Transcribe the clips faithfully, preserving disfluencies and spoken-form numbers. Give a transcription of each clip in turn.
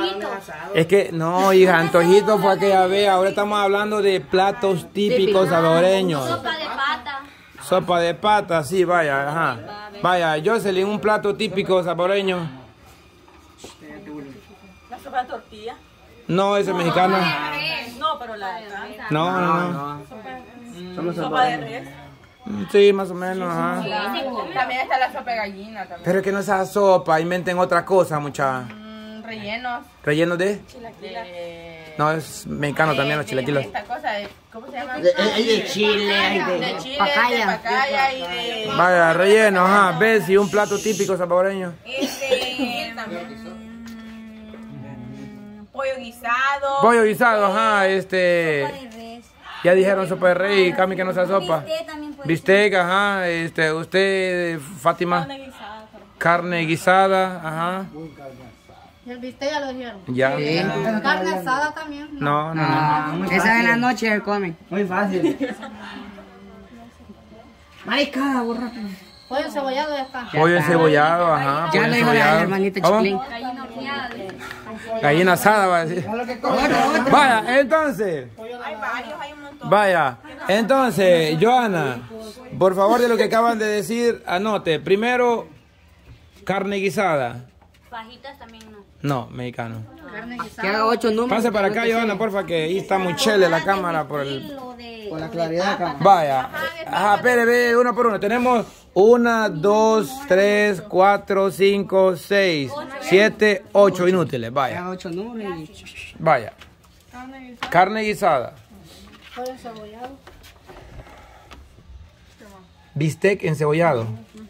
Es que, no, hija, antojito fue aquella vez. Ahora estamos hablando de platos típicos salvadoreños. Sopa de pata. Sopa de pata, sí, vaya, ajá. Vaya, Jocelyn, un plato típico salvadoreño. ¿La sopa de tortilla? No, ese es mexicano. No, pero la de No, no, no. Sopa, sopa de res. Sí, más o menos, ajá. También está la sopa de gallina también. Pero es que no es esa sopa, inventen otra cosa, mucha. Mm, rellenos. ¿Rellenos de? Chilaquiles. No, es mexicano también los chilaquiles. Esta cosa de, ¿cómo se llama? Hay de chile, hay de, De chile, pacaya. de pacaya y de... Vaya, relleno, ajá. ¿Ves? Y un plato típico salvadoreño. Este, también... Pollo guisado. Pollo guisado, ajá, este... Ya dijeron sopa de rey, Cami que no sea sopa. Bistec también puede Bistec, ajá, este, usted, Fátima. Carne guisada. Carne guisada, ajá. Y el bistec ya lo dijeron. Ya. Carne asada también. No, no, no. Ah, esa en la noche se come. Muy fácil. Maricada, burra. Pollo cebollado ya está. Pollo encebollado, ajá. Ya pollo lo dijo la encebollado. hermanita ¿Cómo? Chiclín. Gallina asada, va a decir. Vaya, entonces. Hay varios, hay un montón. Vaya, entonces, Joana, por favor de lo que acaban de decir, anote. Primero, carne guisada. Fajitas también no. No, mexicano. Carne Que guisada. haga ocho números. Pase para acá, Joana, porfa, que ahí está muy chele la cámara por el... Por la claridad acá. Vaya, ajá, espere, ve, uno por uno. Tenemos una, dos, tres, cuatro, cinco, seis, siete, ocho inútiles. Que Vaya, haga ocho números y... vaya. Carne guisada. Pollo cebollado. Bistec encebollado.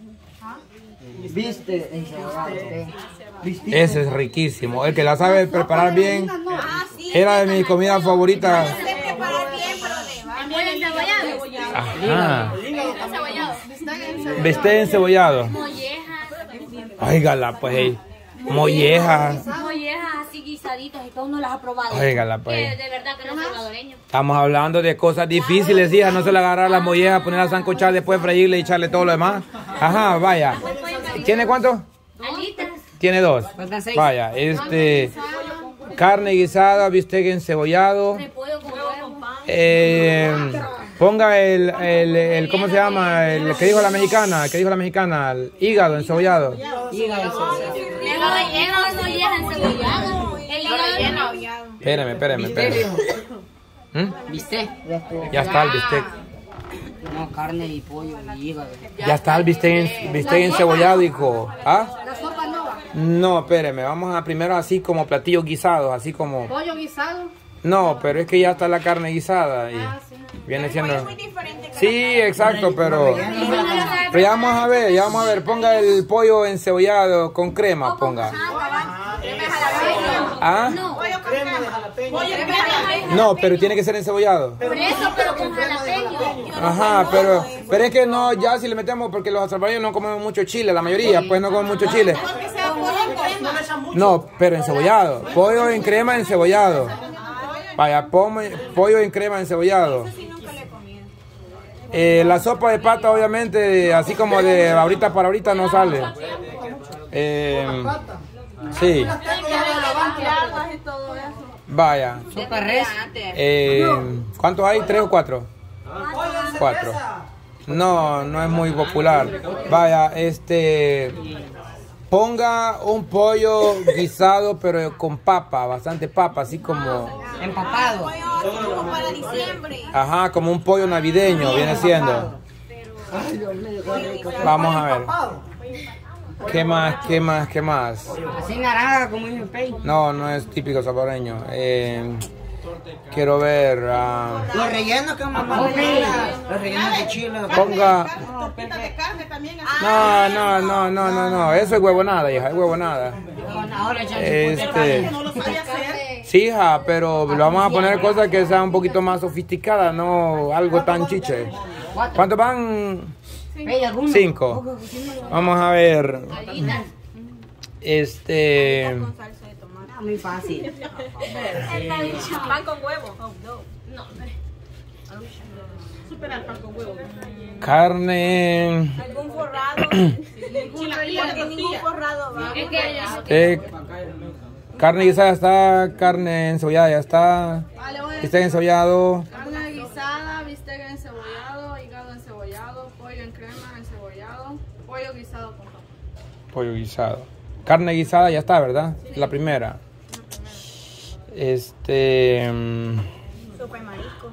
Viste, encebollado. Ese es riquísimo. El que la sabe preparar bien. Ah, sí. Era de mis comidas favoritas. Sé preparar bien, pero de El pollo encebollado. Ajá. Encebollado. Bistec encebollado. Mollejas. Óigala, pues. ey. Mollejas. Mollejas así guisaditas y todo uno las ha probado. Óigala, pues. Que de verdad que no es salvadoreño. Estamos hablando de cosas difíciles, hija. No se le agarrar las mollejas, ponerlas a sancochar, después freírle y echarle todo lo demás. Ajá, vaya. ¿Tiene cuánto? Alitas. Tiene dos. Faltan seis. Vaya, este... Carne guisada, bistec encebollado. Repollo con huevo. Eh, ponga el, el, el, ¿cómo se llama? El que dijo la mexicana, que dijo la mexicana, el hígado encebollado. Hígado. El relleno de molleja encebollado. El hígado. Espérame, espérame, espérame. ¿Mm? ¿Viste? Ya está el bistec. No, carne y pollo y hígado. Ya está el bistec, en- bistec encebollado, hijo. ¿Ah? La sopa no va. No, espérame, vamos a primero así como platillos guisados, así como... Pollo guisado. No, pero es que ya está la carne guisada y viene siendo... muy diferente. que Sí, exacto, pero... Pero ya vamos a ver, ya vamos a ver, ponga el pollo encebollado con crema, ponga. ¿Ah? No, pero tiene que ser encebollado. Por eso, pero con jalapeño. Ajá, pero, pero es que no, ya si le metemos, porque los salvadoreños no comemos mucho chile, la mayoría, pues no comen mucho chile. No, pero encebollado. Pollo en crema encebollado. Vaya, pome- pollo en crema encebollado. Eh, la sopa de pata, obviamente, así como de ahorita para ahorita no sale. Eh, sí. Vaya. Sopa res. Eh, ¿Cuántos hay? ¿Tres o cuatro? Cuatro. No, no es muy popular. Vaya, este... Ponga un pollo guisado, pero con papa, bastante papa, así como... Empapado. como para diciembre. Ajá, como un pollo navideño, viene siendo. Vamos a ver. ¿Qué más, qué más, qué más? Así naranja como dice el pey. No, no es típico salvadoreño. Eh, quiero ver... ah, Los rellenos que mamá me diga. Los rellenos de chile. ponga... Tortitas de carne también. No, no, no, no, no, no. Eso es huevonada, hija, es huevonada. Ahora echan Este... No lo sabía hacer. Sí, hija, pero le vamos a poner cosas que sean un poquito más sofisticadas, no algo tan chiche. ¿Cuántos van? Pey, ¿alguno? Cinco. Vamos a ver. Este... Ah, muy fácil. Pan con huevo. Supera el pan con huevo. Carne... Algún forrado. Chilaquiles, ningún forrado va. Es que eh, Carne guisada ya está, carne encebollada ya está. Vale, voy a Bistec encebollado. carne guisada, bistec encebollado, hígado encebollado, pollo en crema encebollado, pollo guisado con papa. Pollo guisado. Carne guisada ya está, ¿verdad? La primera. Este... mm, Sopa de marisco.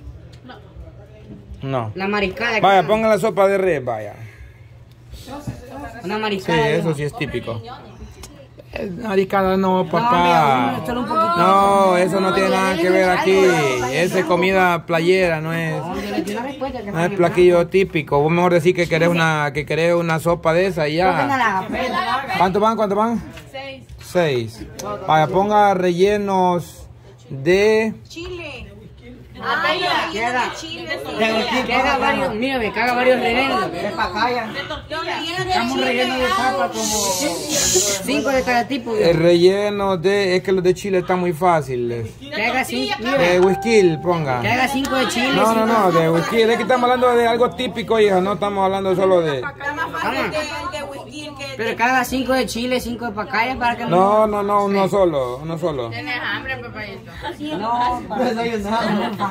No. La mariscada. Vaya, ¿qué? pongan la sopa de res, vaya. Una Sí, mariscada. eso sí es típico. Eh, Mariscada no, No, papá. hombre, solo un poquito. No, eso no tiene nada que ver aquí. Esa es comida playera, no es, No, yo le di una respuesta que no es platillo típico. Vos mejor decir que querés una, que querés una sopa de esa y Pongan ya. la pela. ¿Cuánto van? ¿Cuánto van? Seis. Seis. Vaya, ponga rellenos de... Chile. Ah, Ay, que haga, de chile. que haga varios, mírame, que haga varios rellenos. Es pacaya. Estamos rellenos de papa como cinco de cada tipo. El relleno de... Es que los de Chile están muy fáciles. Que haga cinco, De mire, whisky, ponga. que haga cinco de chile. No, no, no, de whisky. Es que estamos hablando de algo típico, hija. No estamos hablando solo de... Está más fácil de, de whisky que Pero que haga cinco de chile, cinco de pacaya para que No, no, no, uno solo, uno solo. ¿Tienes hambre, papayito? No, para Desayunado.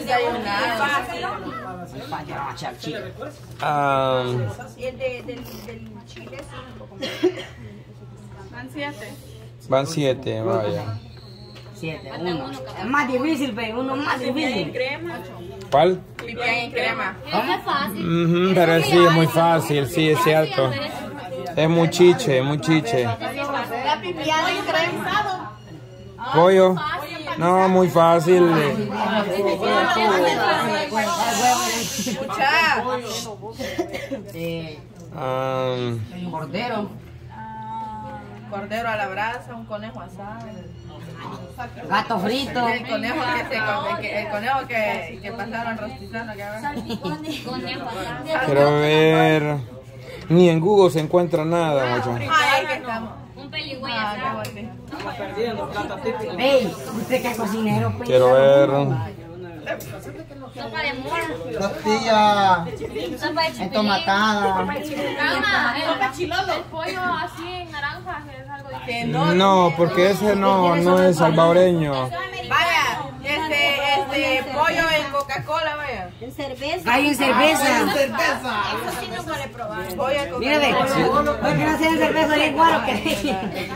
Ah, el de, del, del chile sí un poco más. Van siete. van siete, vaya. siete, uno. Es más difícil, pero uno más difícil. ¿Cuál? Pipián en crema. Eso es fácil. Ujú, pero sí, es muy fácil, sí, es cierto. Es muy chiche, muy chiche. La pipián en crema. Pollo. No, muy fácil. Escucha. Eh, Ah, cordero. Cordero a la brasa, un conejo asado. Gato frito. El conejo que se come, que, el conejo que, que pasaron rostizando que haga. Conejo. quiero ver. Ni en Google se encuentra nada, mucho. Ay, que estamos. Un peligüey Ah, qué asado. bonito. Ey, usted que es cocinero, pues. Quiero ver. Sopa de mora. Tortilla Sopa de chipilín. entomatada. Calma, el, el pollo así en naranja es algo diferente. Que no. No, porque ese no, no es salvadoreño. Vaya, este, este pollo en Coca-Cola, vaya. En cerveza. Hay en cerveza. Eso sí no puede probar. Pollo en Mírame, Coca-Cola. ¿por qué no hacen cerveza bien guaro que?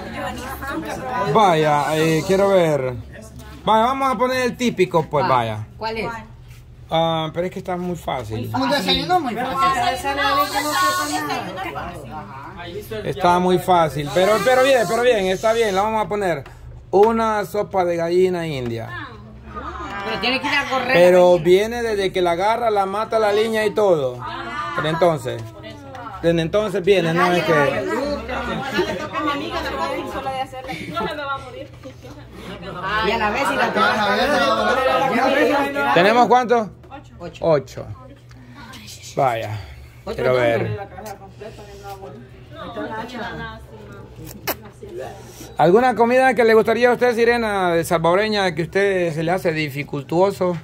Vaya, eh, quiero ver. Vaya, vamos a poner el típico, pues vaya. ¿Cuál es? Ah, pero es que está muy fácil. Un desayuno muy fácil. Está muy fácil, pero, pero bien, pero bien, está bien. La vamos a poner una sopa de gallina india. Pero tiene que ir a correr. Pero viene desde que la agarra, la mata la línea y todo. Pero entonces, desde entonces viene, no es que... No se me va a morir. Y a la vez y la ¿Tenemos cuántos? Ocho. Ocho. Vaya, quiero ver. ¿Alguna comida que le gustaría a usted, Sirena, de salvadoreña, que a usted se le hace dificultuoso?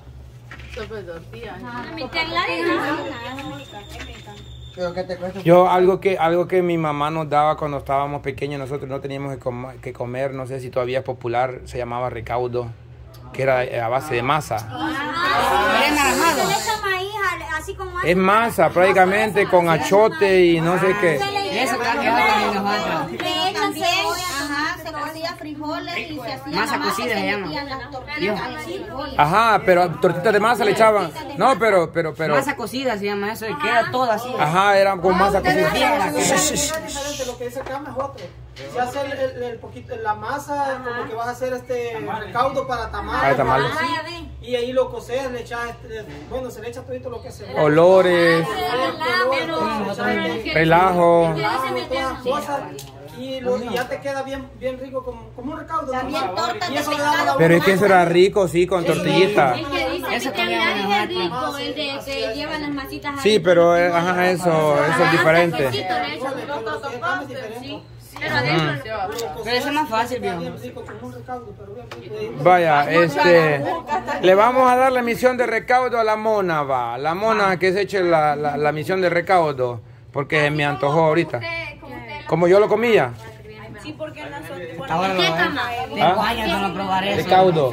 Pero que te cuesta. Yo, algo que, algo que mi mamá nos daba cuando estábamos pequeños, nosotros no teníamos que, com que comer, no sé si todavía es popular, se llamaba recaudo, que era eh, a base de masa. Era naranjado. Se le echa maíz, así como Es masa prácticamente con achote y no sé qué. Eso está quedado con nosotros. le echan cebolla, ajá, se cocía frijoles y se hacía Masa la masa cocida y se se llama. metían las tortillas al frijol. Ajá, pero tortitas de masa le echaban. No, pero, pero, pero. Masa cocida se llama eso, y queda todo así. Ajá, era con masa cocida. Diferente, lo que dice acá es otro. Se hace el, el, el poquito, la masa, como que vas a hacer este recaudo para tamales. Para tamales. Y ahí lo coces, le echas, este, bueno, se le echa todo lo que se Olores, relajo. todas cosas. Y, lo, y ya te queda bien, bien rico, como, como un recaudo. También ¿no? tortas Y de eso le da la Pero es que eso era rico, sí, con tortillita. El que dice Eso que comíamos es nosotros. rico, el de que llevan las masitas ahí. Sí, pero eh, ajá, eso, eso es diferente. Pero adentro. Pero eso es más fácil, viejo. bien rico, como un recaudo, pero bien rico. Vaya, este, le vamos a dar la misión de recaudo a la mona, va. La mona que se eche la, la, la misión de recaudo, porque me antojó ahorita. Como yo lo comía. ¿Y por qué nosotros? Ahora lo ¿Qué ves. cama? Tengo años de no probar eso. Recaudo.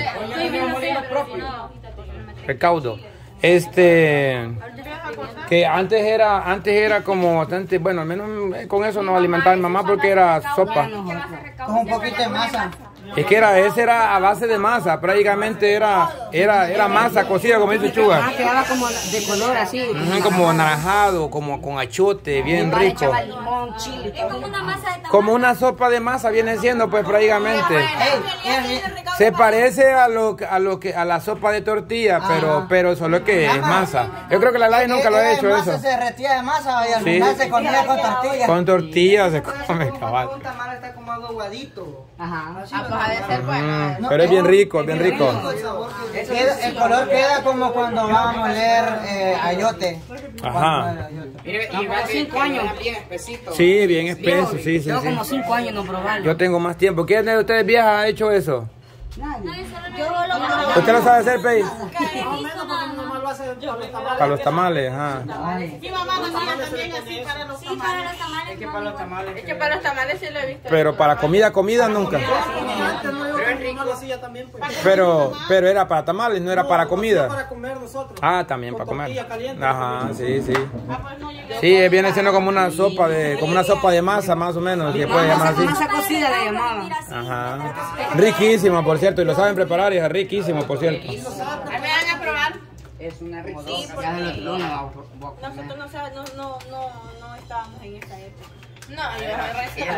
Recaudo. Este que antes era antes era como bastante, bueno, al menos con eso nos alimentaba mi mamá porque era sopa. Con un poquito de masa. Es que era ese era a base de masa, prácticamente era era era masa cocida como dice Ah, Chuga. quedaba como de color así. Ujú, como naranjado, como con achote, bien Igual le rico. echaba limón, chile. Es como una masa de tamal. Como una sopa de masa viene siendo pues prácticamente. Ey, Se parece a lo a lo que a la sopa de tortilla, pero pero solo que es masa. Yo creo que la Lai nunca lo ha hecho masa eso. se derretía de masa y al Sí. final se comía con tortillas. Con tortillas se come cabal. Un tamal está como algo aguadito. Ajá. Ah, pues ha de ser bueno. Mm, pero es bien rico, bien rico. Queda- el color queda como cuando va a moler eh, ayote. Ajá. No, como cinco años. Sí, bien espeso, sí, sí, Tengo sí. como cinco años no probarlo. Yo tengo más tiempo. ¿Quién de ustedes viejas ha hecho eso? Yo lo ¿Usted lo sabe hacer, Pei? Más o menos porque mi mamá lo hace para los tamales. Para los tamales, ajá. Mi mamá lo hacía también así para los Sí, para los tamales. Es que para los tamales. Es que para los tamales sí lo he visto. Pero para comida, comida nunca. Antes no, yo mi mamá lo hacía también, pues. Pero, pero era para tamales, no era para No, comida. para comer nosotros. Ah, también Con para comer. tortilla caliente. Ajá, sí, sí. Sí, viene siendo como una sopa de, como una sopa de masa, más o menos, se puede llamar así. Masa cocida le llamaban. Ajá. Riquísimo, por cierto, y lo saben preparar, y es riquísimo, por cierto. Ahí me van a probar. Es una riquísima. Ya de los no va a probar. Nosotros no, sab- no, no, no, no estábamos en esa época. No, yo recién.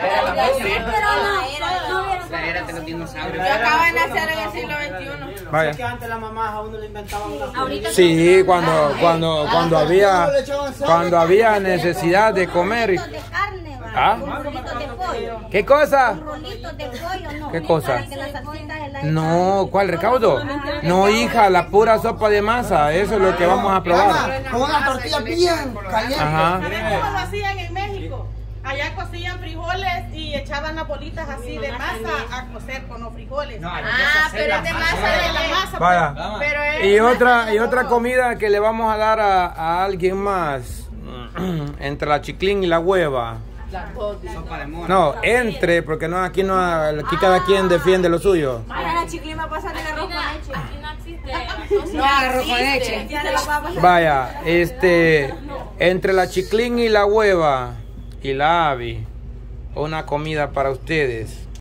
Era de los dinosaurios. Yo acabo de nacer en el siglo veintiuno. Es que Vaya. antes las mamás a uno le inventaban una Sí, cuando, cuando, cuando había, cuando había necesidad de comer. Rolitos de carne, va. ¿Ah? Con rolitos de pollo. ¿Qué cosa? Rolitos de pollo, no. ¿Qué cosa? Para que la salsita se la No, ¿cuál recaudo? No, hija, la pura sopa de masa, eso es lo que vamos a probar. Con una tortilla bien caliente. Ajá. ¿Sabes cómo lo hacían en México? Allá cocían frijoles y echaban las bolitas así de masa a cocer con los frijoles. Ah, pero es de masa de la de masa. Vaya. Pero es Y otra, y otra comida que le vamos a dar a, a alguien más, entre la chiclín y la hueva. Sopa de mora. No, entre, porque no, aquí no, aquí cada quien defiende lo suyo. Ahora la chiclima va a pasar de arroz con leche. Aquí no existe. No, arroz con leche. Ya se la va a pasar. Vaya, este, entre la chiclín y la hueva y la avi, una comida para ustedes.